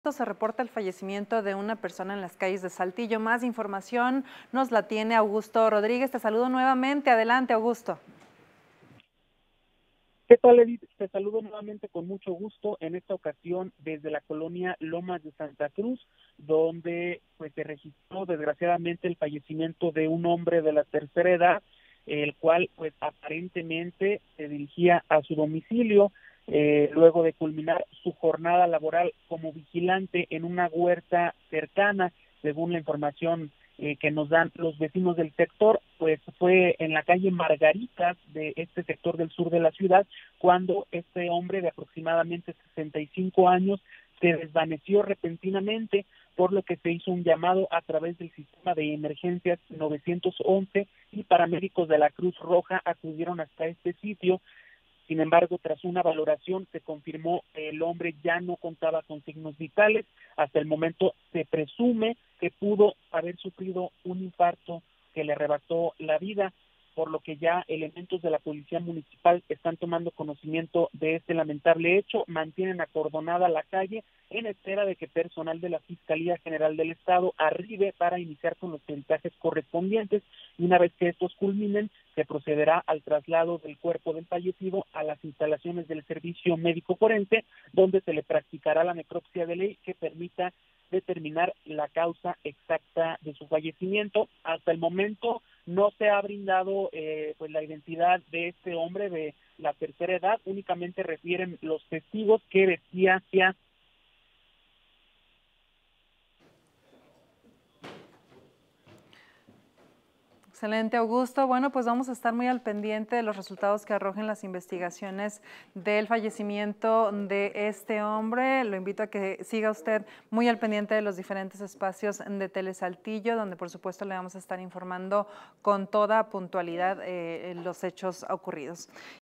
Se reporta el fallecimiento de una persona en las calles de Saltillo. Más información nos la tiene Augusto Rodríguez. Te saludo nuevamente. Adelante, Augusto. ¿Qué tal, Edith? Te saludo nuevamente con mucho gusto, en esta ocasión desde la colonia Lomas de Santa Cruz, donde pues se registró desgraciadamente el fallecimiento de un hombre de la tercera edad, el cual pues aparentemente se dirigía a su domicilio luego de culminar su jornada laboral como vigilante en una huerta cercana, según la información que nos dan los vecinos del sector. Pues fue en la calle Margaritas de este sector del sur de la ciudad cuando este hombre de aproximadamente 65 años se desvaneció repentinamente, por lo que se hizo un llamado a través del sistema de emergencias 911 y paramédicos de la Cruz Roja acudieron hasta este sitio. Sin embargo, tras una valoración se confirmó que el hombre ya no contaba con signos vitales. Hasta el momento se presume que pudo haber sufrido un infarto que le arrebató la vida, por lo que ya elementos de la policía municipal están tomando conocimiento de este lamentable hecho, mantienen acordonada la calle en espera de que personal de la Fiscalía General del Estado arribe para iniciar con los peritajes correspondientes, y una vez que estos culminen, se procederá al traslado del cuerpo del fallecido a las instalaciones del Servicio Médico Forense, donde se le practicará la necropsia de ley que permita determinar la causa exacta de su fallecimiento. Hasta el momento no se ha brindado pues la identidad de este hombre de la tercera edad, únicamente refieren los testigos que vestía Excelente, Augusto. Bueno, pues vamos a estar muy al pendiente de los resultados que arrojen las investigaciones del fallecimiento de este hombre. Lo invito a que siga usted muy al pendiente de los diferentes espacios de Telesaltillo, donde por supuesto le vamos a estar informando con toda puntualidad los hechos ocurridos.